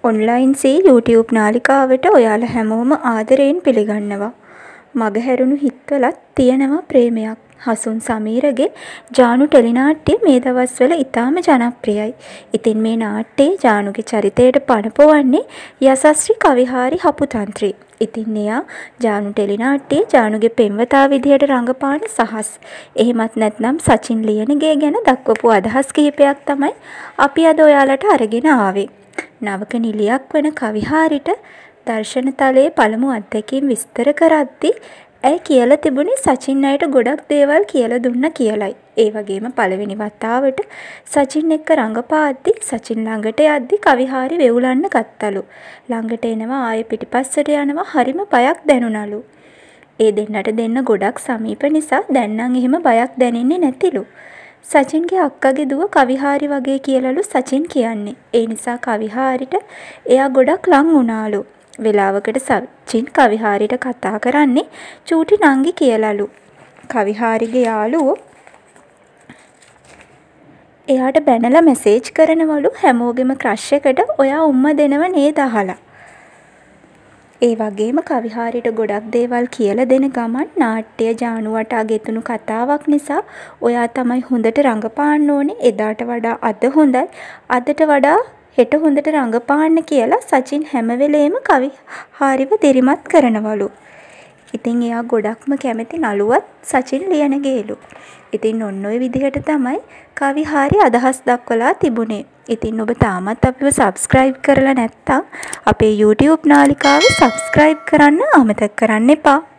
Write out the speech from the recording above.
Online සී YouTube නාලිකාවට ඔයාලා හැමෝම ආදරයෙන් පිළිගන්නවා. මගහැරුණු හිත්වලත් තියෙනවා ප්‍රේමයක්. හසුන් සමීරගේ ජානු ටෙලිනාට්‍ය මේ දවස්වල ඉතාම ජනප්‍රියයි. ඉතින් මේ නාට්‍යයේ ජානුගේ චරිතයට පනපවන්නේ යසස්රි කවිහාරි හපුතන්ත්‍රී. ඉතින් එයා ජානු ටෙලිනාට්‍යයේ ජානුගේ පෙම්වතා විදිහට රඟපාන සහස්. එහෙමත් නැත්නම් සචින් ලියනගේ ගැන දක්වපු අදහස් කිහිපයක් තමයි අපි අද ඔයාලට අරගෙන ආවේ. නවක නිලියක් වන කවිහාරිට දර්ශනතලයේ පළමු අත්දැකීම් විස්තර කරද්දී ඇය කියලා තිබුණේ සචින් අයට ගොඩක් දේවල් කියලා දුන්න කියලයි. ඒ වගේම පළවෙනි වතාවට සචින් එක්ක රඟපාද්දී සචින් ළඟට යද්දී කවිහාරි වෙවුලන්න ගත්තලු. ළඟට එනවා ආයෙ පිටිපස්සට යනවා හරිම බයක් දැනුණලු. ඒ දෙන්නට දෙන්න ගොඩක් සමීප නිසා දැන් නම් එහෙම බයක් දැනෙන්නේ නැතිලු. සචින්ගේ අක්කගේ දුව කවිහාරි වගේ කියලාලු සචින් කියන්නේ. ඒ නිසා කවිහාරිට එයා ගොඩක් ලං වුණාලු. වෙලාවකට සචින් කවිහාරිට කතා කරන්නේ චූටි නංගි කියලාලු. කවිහාරිගේ යාළුවෝ එයාට බැනලා මැසේජ් කරනවලු හැමෝගෙම ක්‍රෂ් එකට ඔයා උම්ම දෙනව නේද අහලා. ඒ වගේම කවිහාරිට ගොඩක් දේවල් කියලා දෙන ගමන් නාට්‍ය ජානුවට ගෙතුණු කතාවක් නිසා ඔයා තමයි හොඳට රඟපාන්න ඕනේ, එදාට වඩා අද හොඳයි, අදට වඩා හෙට හොඳට රඟපාන්න කියලා සචින් හැම වෙලේම කවිහාරිව දිරිමත් කරනවලු. ඉතින් එයා ගොඩක්ම කැමති නළුවත් සචින් ලියනගේලු. ඉතින් ඔන්න ඔය විදිහට තමයි කවිහාරි අදහස් දක්වලා තිබුණේ. ඉතින් ඔබ තාමත් අපිව subscribe කරලා නැත්නම් අපේ YouTube නාලිකාව subscribe කරන්න අමතක කරන්න එපා.